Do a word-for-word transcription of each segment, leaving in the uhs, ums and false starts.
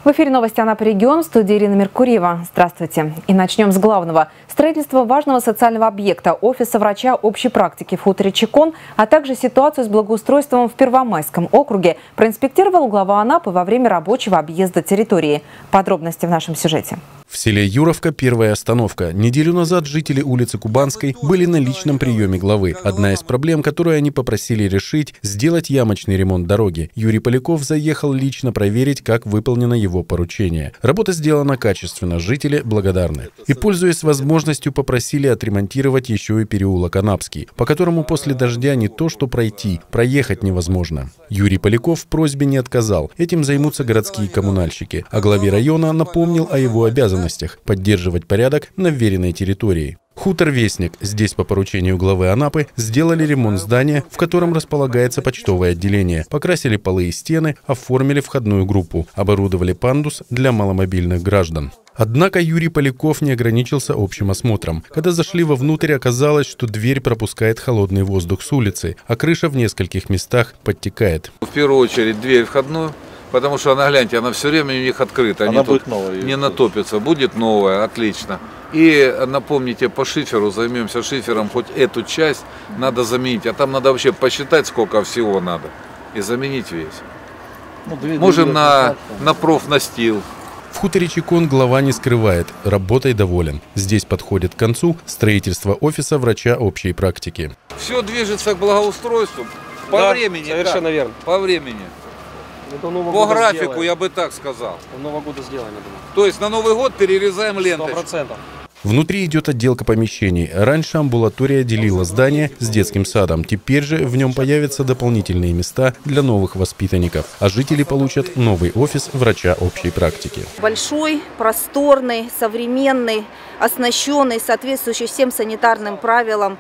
В эфире новости Анапа регион, в студии Ирина Меркурьева. Здравствуйте. И начнем с главного. Строительство важного социального объекта – офиса врача общей практики в хуторе Чекон, а также ситуацию с благоустройством в Первомайском округе проинспектировал глава Анапы во время рабочего объезда территории. Подробности в нашем сюжете. В селе Юровка первая остановка. Неделю назад жители улицы Кубанской были на личном приеме главы. Одна из проблем, которую они попросили решить – сделать ямочный ремонт дороги. Юрий Поляков заехал лично проверить, как выполнено его поручение. Работа сделана качественно, жители благодарны. И, пользуясь возможностью, попросили отремонтировать еще и переулок Анапский, по которому после дождя не то что пройти, проехать невозможно. Юрий Поляков в просьбе не отказал. Этим займутся городские коммунальщики. А главе района напомнил о его обязанностях – поддерживать порядок на вверенной территории. Хутор Вестник. Здесь по поручению главы Анапы сделали ремонт здания, в котором располагается почтовое отделение. Покрасили полы и стены, оформили входную группу, оборудовали пандус для маломобильных граждан. Однако Юрий Поляков не ограничился общим осмотром. Когда зашли вовнутрь, оказалось, что дверь пропускает холодный воздух с улицы, а крыша в нескольких местах подтекает. В первую очередь дверь входную. Потому что она, гляньте, она все время у них открыта. Она будет новая. Не натопится. Будет новая, отлично. И напомните, по шиферу, займемся шифером, хоть эту часть надо заменить. А там надо вообще посчитать, сколько всего надо. И заменить весь. Ну, две, Можем две, на, на профнастил. В хуторе Чекон глава не скрывает, работой доволен. Здесь подходит к концу строительство офиса врача общей практики. Все движется к благоустройству. По да, времени. Совершенно верно. По времени. По графику, сделаем. Я бы так сказал. До Нового года сделаем, я думаю. То есть на Новый год перерезаем ленточку. сто процентов. Внутри идет отделка помещений. Раньше амбулатория делила здание с детским садом. Теперь же в нем появятся дополнительные места для новых воспитанников. А жители получат новый офис врача общей практики. Большой, просторный, современный, оснащенный, соответствующий всем санитарным правилам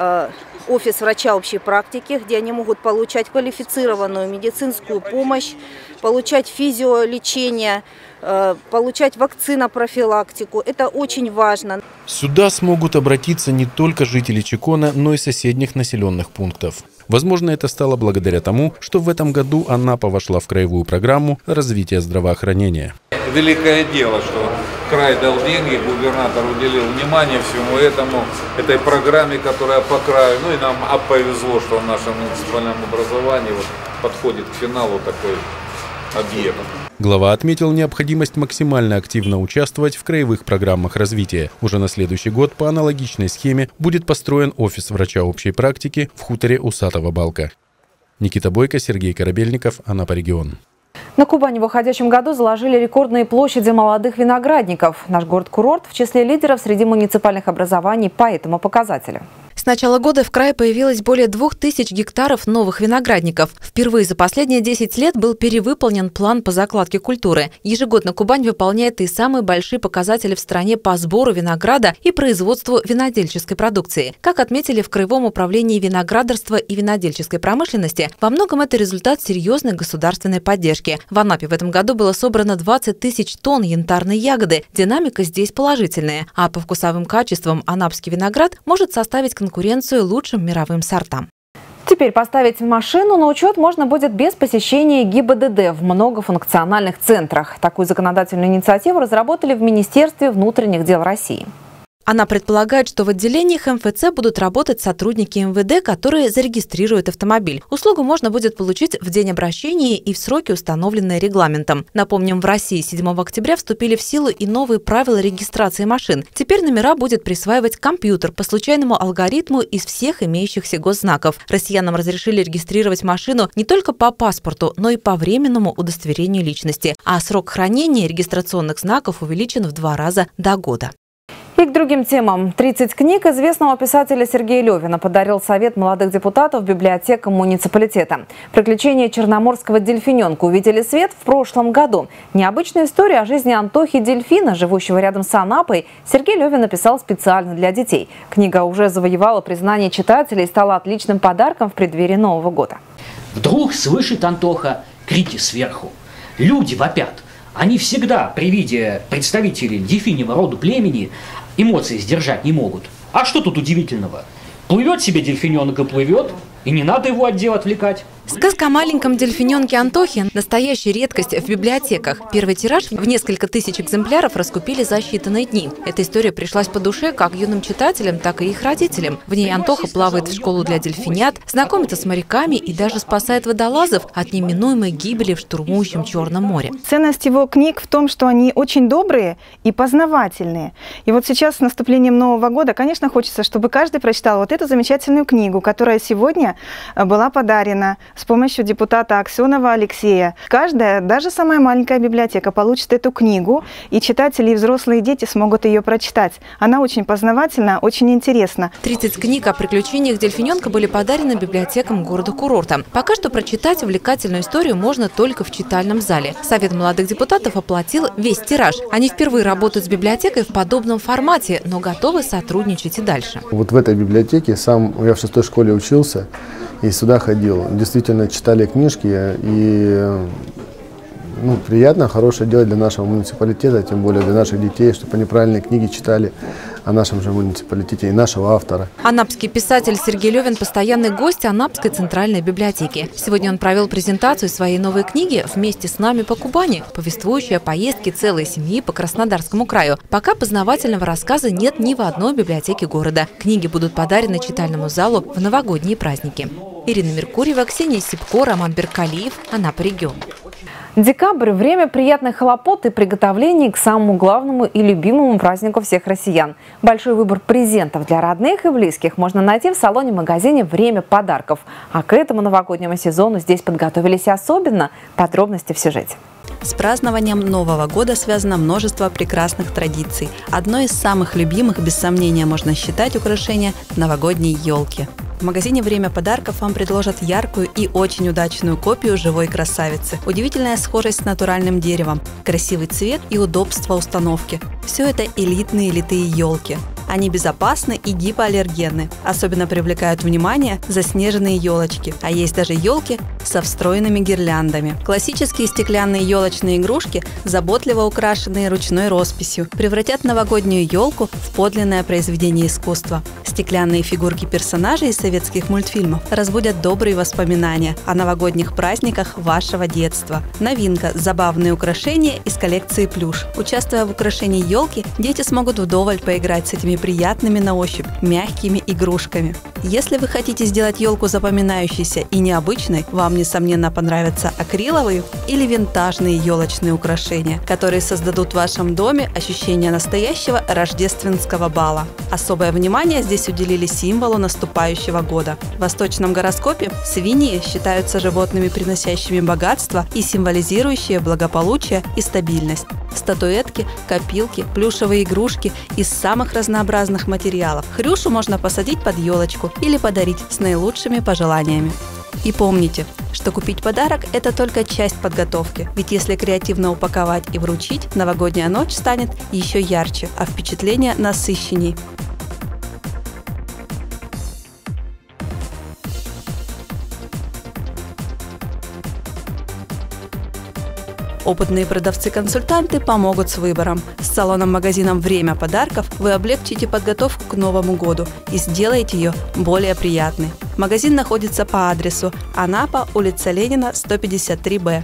офис врача общей практики, где они могут получать квалифицированную медицинскую помощь, получать физиолечение, получать вакцинопрофилактику. Это очень важно. Сюда смогут обратиться не только жители Чекона, но и соседних населенных пунктов. Возможно, это стало благодаря тому, что в этом году Анапа вошла в краевую программу развития здравоохранения. Великое дело, что край дал деньги, губернатор уделил внимание всему этому, этой программе, которая по краю. Ну и нам а повезло, что в нашем муниципальном образовании вот подходит к финалу такой объект. Глава отметил необходимость максимально активно участвовать в краевых программах развития. Уже на следующий год по аналогичной схеме будет построен офис врача общей практики в хуторе Усатого Балка. Никита Бойко, Сергей Корабельников, Анапа регион. На Кубани в уходящем году заложили рекордные площади молодых виноградников. Наш город-курорт в числе лидеров среди муниципальных образований по этому показателю. С начала года в крае появилось более двух тысяч гектаров новых виноградников. Впервые за последние десять лет был перевыполнен план по закладке культуры. Ежегодно Кубань выполняет и самые большие показатели в стране по сбору винограда и производству винодельческой продукции. Как отметили в Краевом управлении виноградарства и винодельческой промышленности, во многом это результат серьезной государственной поддержки. В Анапе в этом году было собрано двадцать тысяч тонн янтарной ягоды. Динамика здесь положительная. А по вкусовым качествам анапский виноград может составить конкуренцию конкуренцию лучшим мировым сортам. Теперь поставить машину на учет можно будет без посещения ГИБДД в многофункциональных центрах. Такую законодательную инициативу разработали в Министерстве внутренних дел России. Она предполагает, что в отделениях эм эф цэ будут работать сотрудники эм вэ дэ, которые зарегистрируют автомобиль. Услугу можно будет получить в день обращения и в сроки, установленные регламентом. Напомним, в России седьмого октября вступили в силу и новые правила регистрации машин. Теперь номера будет присваивать компьютер по случайному алгоритму из всех имеющихся госзнаков. Россиянам разрешили регистрировать машину не только по паспорту, но и по временному удостоверению личности. А срок хранения регистрационных знаков увеличен в два раза до года. И к другим темам. тридцать книг известного писателя Сергея Левина подарил Совет молодых депутатов библиотекам муниципалитета. Приключения черноморского дельфиненка увидели свет в прошлом году. Необычную историю о жизни Антохи дельфина, живущего рядом с Анапой, Сергей Левин написал специально для детей. Книга уже завоевала признание читателей и стала отличным подарком в преддверии Нового года. Вдруг слышит Антоха крики сверху. Люди вопят. Они всегда при виде представителей дельфиньего рода племени эмоции сдержать не могут. А что тут удивительного? Плывет себе дельфиненок и плывет, и не надо его от дел отвлекать. Сказка о маленьком дельфиненке Антохе – настоящая редкость в библиотеках. Первый тираж в несколько тысяч экземпляров раскупили за считанные дни. Эта история пришлась по душе как юным читателям, так и их родителям. В ней Антоха плавает в школу для дельфинят, знакомится с моряками и даже спасает водолазов от неминуемой гибели в штурмующем Черном море. Ценность его книг в том, что они очень добрые и познавательные. И вот сейчас с наступлением Нового года, конечно, хочется, чтобы каждый прочитал вот эту замечательную книгу, которая сегодня была подарена с помощью депутата Аксенова Алексея. Каждая, даже самая маленькая библиотека, получит эту книгу, и читатели, и взрослые дети смогут ее прочитать. Она очень познавательна, очень интересна. тридцать книг о приключениях дельфиненка были подарены библиотекам города-курорта. Пока что прочитать увлекательную историю можно только в читальном зале. Совет молодых депутатов оплатил весь тираж. Они впервые работают с библиотекой в подобном формате, но готовы сотрудничать и дальше. Вот в этой библиотеке, сам я в шестой школе учился и сюда ходил. Действительно читали книжки, и ну, приятно, хорошее дело для нашего муниципалитета, тем более для наших детей, чтобы они правильные книги читали о нашем же муниципалитете и нашего автора. Анапский писатель Сергей Левин – постоянный гость Анапской центральной библиотеки. Сегодня он провел презентацию своей новой книги «Вместе с нами по Кубани», повествующей о поездке целой семьи по Краснодарскому краю. Пока познавательного рассказа нет ни в одной библиотеке города. Книги будут подарены читальному залу в новогодние праздники. Ирина Меркурьева, Ксения Сипко, Роман Беркалиев, Анапа регион. Декабрь – время приятных хлопот и приготовлений к самому главному и любимому празднику всех россиян. Большой выбор презентов для родных и близких можно найти в салоне-магазине «Время подарков». А к этому новогоднему сезону здесь подготовились особенно. Подробности в сюжете. С празднованием Нового года связано множество прекрасных традиций. Одной из самых любимых, без сомнения, можно считать украшение новогодней елки. В магазине «Время подарков» вам предложат яркую и очень удачную копию живой красавицы. Удивительная схожесть с натуральным деревом, красивый цвет и удобство установки. Все это элитные литые елки. Они безопасны и гипоаллергенны. Особенно привлекают внимание заснеженные елочки. А есть даже елки со встроенными гирляндами. Классические стеклянные елочные игрушки, заботливо украшенные ручной росписью, превратят новогоднюю елку в подлинное произведение искусства. Стеклянные фигурки персонажей из советских мультфильмов разбудят добрые воспоминания о новогодних праздниках вашего детства. Новинка – забавные украшения из коллекции «Плюш». Участвуя в украшении елки, дети смогут вдоволь поиграть с этими приятными на ощупь мягкими игрушками. Если вы хотите сделать елку запоминающейся и необычной, вам, несомненно, понравятся акриловые или винтажные елочные украшения, которые создадут в вашем доме ощущение настоящего рождественского бала. Особое внимание здесь уделили символу наступающего года. В восточном гороскопе свиньи считаются животными, приносящими богатство и символизирующие благополучие и стабильность. Статуэтки, копилки, плюшевые игрушки из самых разнообразных материалов. Хрюшу можно посадить под елочку или подарить с наилучшими пожеланиями. И помните, что купить подарок – это только часть подготовки. Ведь если креативно упаковать и вручить, новогодняя ночь станет еще ярче, а впечатления насыщенней. Опытные продавцы-консультанты помогут с выбором. С салоном-магазином «Время подарков» вы облегчите подготовку к Новому году и сделаете ее более приятной. Магазин находится по адресу Анапа, улица Ленина, сто пятьдесят три Б.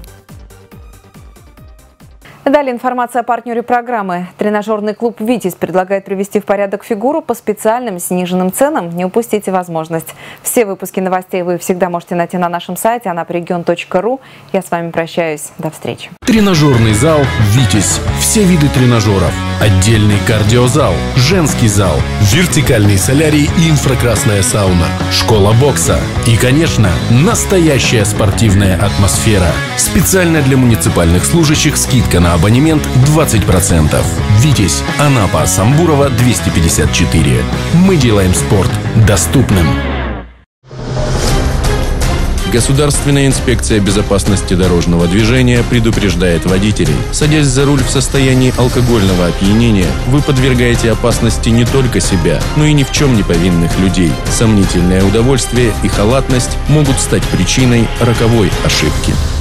Далее информация о партнере программы. Тренажерный клуб «Витязь» предлагает привести в порядок фигуру по специальным сниженным ценам. Не упустите возможность. Все выпуски новостей вы всегда можете найти на нашем сайте анапрегион точка ру. Я с вами прощаюсь. До встречи. Тренажерный зал «Витязь». Все виды тренажеров. Отдельный кардиозал, женский зал, вертикальный солярий и инфракрасная сауна, школа бокса и, конечно, настоящая спортивная атмосфера. Специально для муниципальных служащих скидка на абонемент двадцать процентов. «Витязь», Анапа, Самбурова, двести пятьдесят четыре. Мы делаем спорт доступным. Государственная инспекция безопасности дорожного движения предупреждает водителей. Садясь за руль в состоянии алкогольного опьянения, вы подвергаете опасности не только себя, но и ни в чем не повинных людей. Сомнительное удовольствие и халатность могут стать причиной роковой ошибки.